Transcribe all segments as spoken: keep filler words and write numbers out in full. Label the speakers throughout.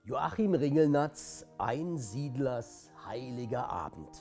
Speaker 1: Joachim Ringelnatz, Einsiedlers heiliger Abend.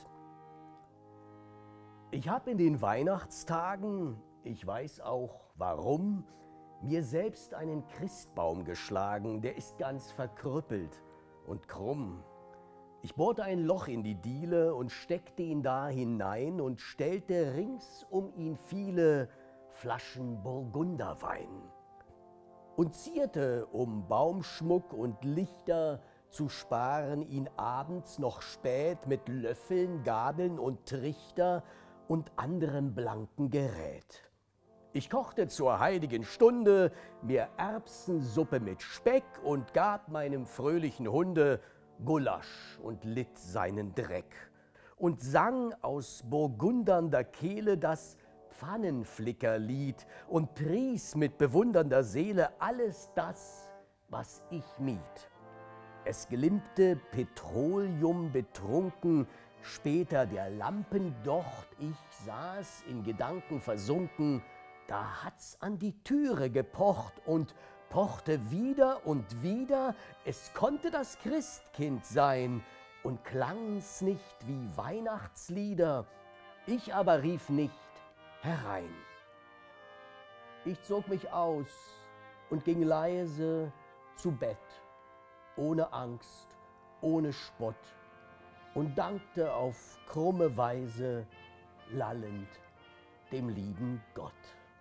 Speaker 1: Ich habe in den Weihnachtstagen, ich weiß auch warum, mir selbst einen Christbaum geschlagen, der ist ganz verkrüppelt und krumm. Ich bohrte ein Loch in die Diele und steckte ihn da hinein und stellte rings um ihn viele Flaschen Burgunderwein und zierte, um Baumschmuck und Lichter zu sparen, ihn abends noch spät mit Löffeln, Gabeln und Trichter und anderem blanken Gerät. Ich kochte zur heiligen Stunde mir Erbsensuppe mit Speck und gab meinem fröhlichen Hunde Gulasch und litt seinen Dreck und sang aus burgundernder Kehle das Pfannenflickerlied und pries mit bewundernder Seele alles das, was ich mied. Es glimmte Petroleum betrunken, später der Lampendocht, ich saß in Gedanken versunken, da hat's an die Türe gepocht und pochte wieder und wieder, es konnte das Christkind sein, und klang's nicht wie Weihnachtslieder, ich aber rief nicht herein. Ich zog mich aus und ging leise zu Bett, ohne Angst, ohne Spott, und dankte auf krumme Weise lallend dem lieben Gott.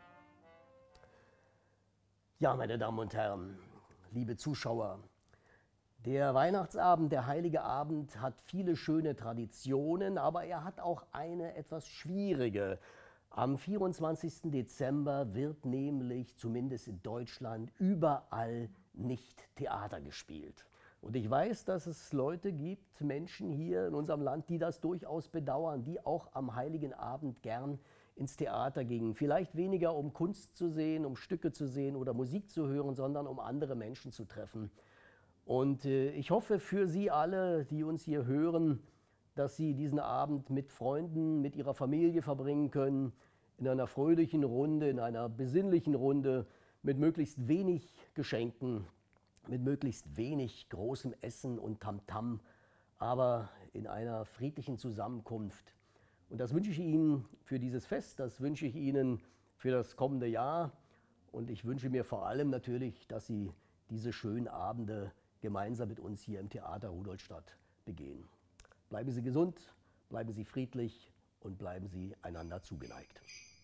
Speaker 1: Ja, meine Damen und Herren, liebe Zuschauer, der Weihnachtsabend, der Heilige Abend, hat viele schöne Traditionen, aber er hat auch eine etwas schwierige. Am vierundzwanzigsten Dezember wird nämlich, zumindest in Deutschland, überall nicht Theater gespielt. Und ich weiß, dass es Leute gibt, Menschen hier in unserem Land, die das durchaus bedauern, die auch am Heiligen Abend gern ins Theater gingen. Vielleicht weniger, um Kunst zu sehen, um Stücke zu sehen oder Musik zu hören, sondern um andere Menschen zu treffen. Und äh, ich hoffe für Sie alle, die uns hier hören, dass Sie diesen Abend mit Freunden, mit Ihrer Familie verbringen können, in einer fröhlichen Runde, in einer besinnlichen Runde, mit möglichst wenig Geschenken, mit möglichst wenig großem Essen und Tamtam, aber in einer friedlichen Zusammenkunft. Und das wünsche ich Ihnen für dieses Fest, das wünsche ich Ihnen für das kommende Jahr. Und ich wünsche mir vor allem natürlich, dass Sie diese schönen Abende gemeinsam mit uns hier im Theater Rudolstadt begehen. Bleiben Sie gesund, bleiben Sie friedlich und bleiben Sie einander zugeneigt.